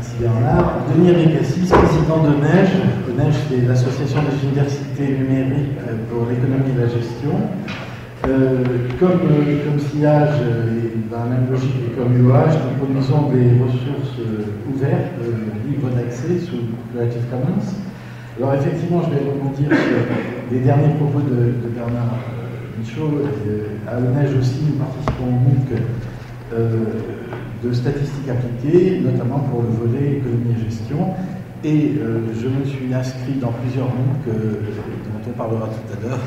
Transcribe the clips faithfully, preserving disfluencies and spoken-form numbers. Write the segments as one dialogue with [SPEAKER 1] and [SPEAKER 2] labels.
[SPEAKER 1] Merci Bernard. Denis Régaccis, président de Neige. Neige, c'est l'association des universités numériques pour l'économie et la gestion. Euh, comme, euh, comme Sillage et dans la même logique que comme U H, nous produisons des ressources euh, ouvertes, euh, libres d'accès sous Creative Commons. Alors effectivement, je vais rebondir sur les derniers propos de, de Bernard euh, Michaud. Euh, à Neige aussi, nous participons au MOOC euh, de statistiques appliquées, notamment pour le volet économie et gestion. Et euh, je me suis inscrit dans plusieurs MOOC euh, dont on parlera tout à l'heure,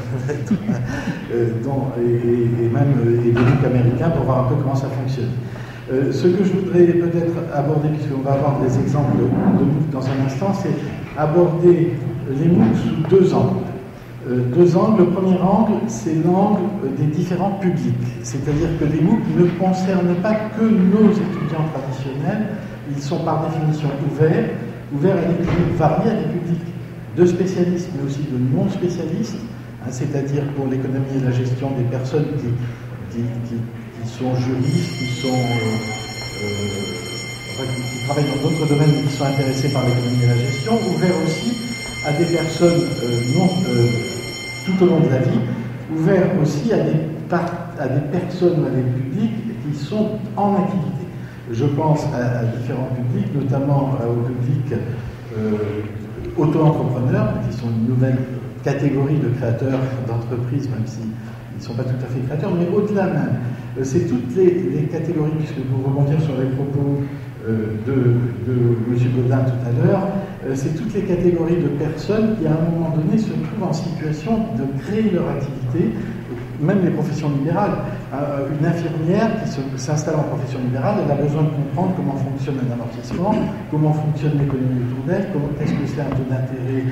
[SPEAKER 1] euh, et, et, et même euh, et des MOOC américains pour voir un peu comment ça fonctionne. Euh, ce que je voudrais peut-être aborder, puisqu'on va avoir des exemples de, de MOOC dans un instant, c'est aborder les MOOC sous deux angles. Euh, deux angles. Le premier angle, c'est l'angle des différents publics. C'est-à-dire que les MOOC ne concernent pas que nos étudiants traditionnels, ils sont par définition ouverts, ouverts à des publics variés, à des publics de spécialistes, mais aussi de non-spécialistes, hein, c'est-à-dire pour l'économie et la gestion des personnes qui, qui, qui, qui sont juristes, qui, sont, euh, euh, enfin, qui, qui travaillent dans d'autres domaines, mais qui sont intéressés par l'économie et la gestion, ouverts aussi à des personnes euh, non, euh, tout au long de la vie, ouverts aussi à des, à des personnes ou à des publics qui sont en activité. Je pense à, à différents publics, notamment euh, au public euh, auto-entrepreneurs, qui sont une nouvelle catégorie de créateurs d'entreprises, même s'ils ne sont pas tout à fait créateurs, mais au-delà même. Euh, c'est toutes les, les catégories, puisque pour rebondir sur les propos euh, de, de M. Gaudin tout à l'heure, euh, c'est toutes les catégories de personnes qui, à un moment donné, se trouvent en situation de créer leur activité, même les professions libérales. Euh, une infirmière qui se, s'installe en profession libérale, elle a besoin de comprendre comment fonctionne un amortissement, comment fonctionne l'économie autour d'elle, comment, qu'est-ce que c'est un taux d'intérêt,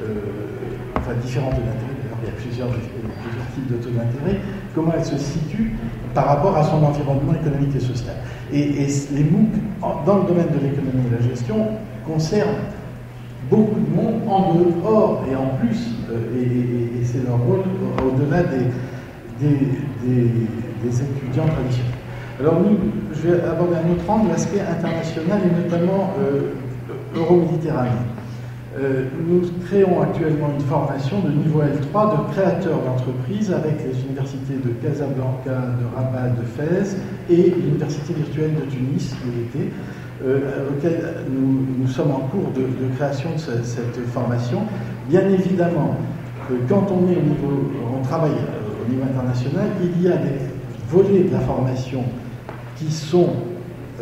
[SPEAKER 1] euh, enfin différents taux d'intérêt, d'ailleurs il y a plusieurs, plusieurs types de taux d'intérêt, comment elle se situe par rapport à son environnement économique et social. Et, et les MOOC, dans le domaine de l'économie et de la gestion, concernent beaucoup de monde en dehors et en plus, euh, et, et, et c'est leur rôle au-delà des Des, des, des étudiants traditionnels. Alors nous, je vais aborder un autre angle, l'aspect international et notamment euh, euro-méditerranéen. Euh, nous créons actuellement une formation de niveau L trois de créateurs d'entreprises avec les universités de Casablanca, de Rabat, de Fès et l'université virtuelle de Tunis, U V T, euh, auquel nous, nous sommes en cours de, de création de cette, cette formation. Bien évidemment, euh, quand on est au niveau, on travaille au niveau international, il y a des volets de la formation qui sont euh,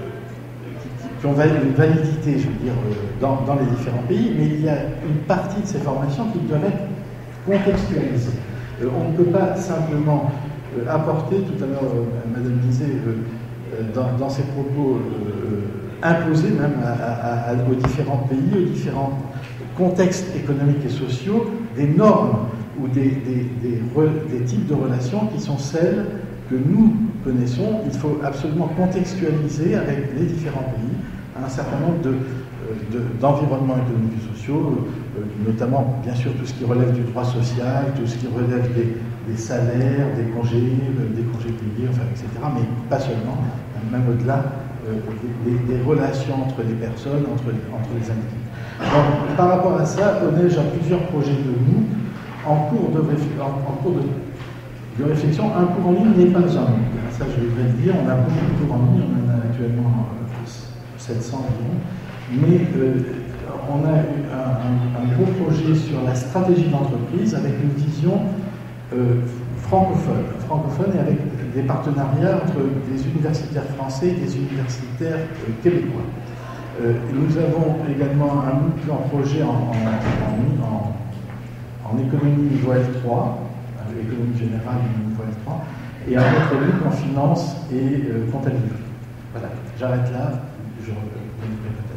[SPEAKER 1] qui, qui ont une validité, je veux dire, dans, dans les différents pays, mais il y a une partie de ces formations qui doivent être contextualisées. Euh, on ne peut pas simplement euh, apporter, tout à l'heure, euh, Madame disait, euh, dans, dans ses propos, euh, imposer même à, à, à, aux différents pays, aux différents contextes économiques et sociaux, des normes ou des, des, des, des types de relations qui sont celles que nous connaissons. Il faut absolument contextualiser avec les différents pays un certain nombre de, de, d'environnements économiques et sociaux, notamment bien sûr tout ce qui relève du droit social, tout ce qui relève des, des salaires, des congés, des congés payés, enfin, et cetera, mais pas seulement, même au-delà euh, des, des relations entre les personnes, entre, entre les individus. Donc, par rapport à ça, on a déjà plusieurs projets de MOOC en cours de, en, en cours de, de réflexion. Un cours en ligne n'est pas un MOOC. Ça, je voudrais le dire. On a beaucoup de cours en ligne, on en a actuellement euh, sept cents environ. Mais euh, on a eu un, un, un gros projet sur la stratégie d'entreprise avec une vision euh, francophone, francophone et avec des partenariats entre des universitaires français et des universitaires euh, québécois. Euh, nous avons également un MOOC en projet en, en, en, en en économie niveau L trois, économie générale niveau L trois, et un autre MOOC en finance et euh, comptabilité. Voilà, j'arrête là, je reviendrai peut-être.